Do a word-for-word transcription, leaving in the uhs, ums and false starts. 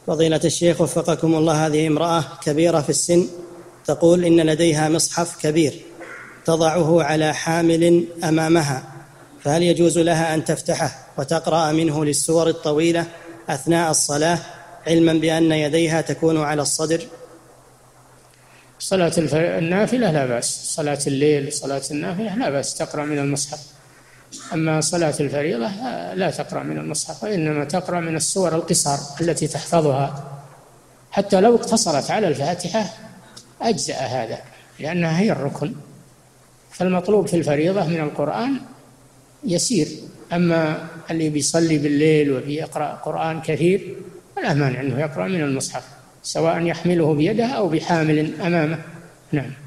فضيلة الشيخ وفقكم الله، هذه امرأة كبيرة في السن تقول إن لديها مصحف كبير تضعه على حامل أمامها، فهل يجوز لها أن تفتحه وتقرأ منه للسور الطويلة أثناء الصلاة، علما بأن يديها تكون على الصدر؟ صلاة النافلة لا بأس، صلاة الليل صلاة النافلة لا بأس تقرأ من المصحف، أما صلاة الفريضة لا تقرأ من المصحف، وإنما تقرأ من السور القصار التي تحفظها، حتى لو اقتصرت على الفاتحة أجزأ هذا، لأنها هي الركن. فالمطلوب في الفريضة من القرآن يسير، أما اللي بيصلي بالليل وبيقرأ قرآن كثير فلا مانع أنه يقرأ من المصحف، سواء يحمله بيده أو بحامل أمامه. نعم.